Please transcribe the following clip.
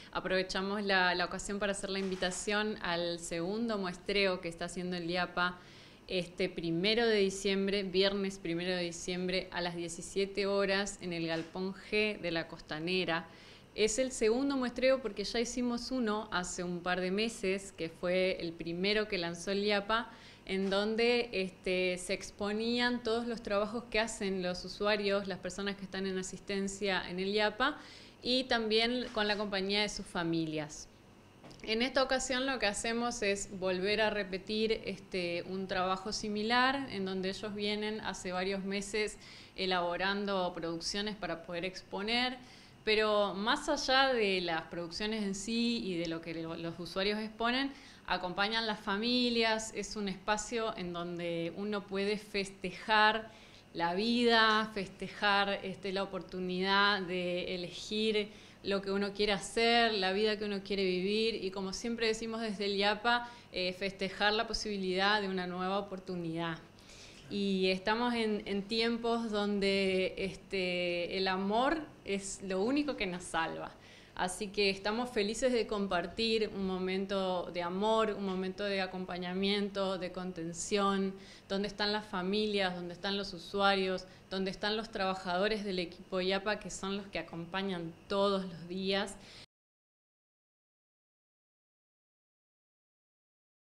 aprovechamos la ocasión para hacer la invitación al segundo muestreo que está haciendo el IAPA este 1 de diciembre, viernes 1 de diciembre a las 17 horas en el Galpón G de la Costanera. Es el segundo muestreo porque ya hicimos uno hace un par de meses, que fue el primero que lanzó el IAPA, en donde se exponían todos los trabajos que hacen los usuarios, las personas que están en asistencia en el IAPA, y también con la compañía de sus familias. En esta ocasión lo que hacemos es volver a repetir un trabajo similar, en donde ellos vienen hace varios meses elaborando producciones para poder exponer, pero más allá de las producciones en sí y de lo que los usuarios exponen, acompañan las familias. Es un espacio en donde uno puede festejar la vida, festejar la oportunidad de elegir lo que uno quiere hacer, la vida que uno quiere vivir, y como siempre decimos desde el IAPA, festejar la posibilidad de una nueva oportunidad. Y estamos en tiempos donde el amor es lo único que nos salva. Así que estamos felices de compartir un momento de amor, un momento de acompañamiento, de contención, donde están las familias, donde están los usuarios, donde están los trabajadores del equipo IAPA, que son los que acompañan todos los días.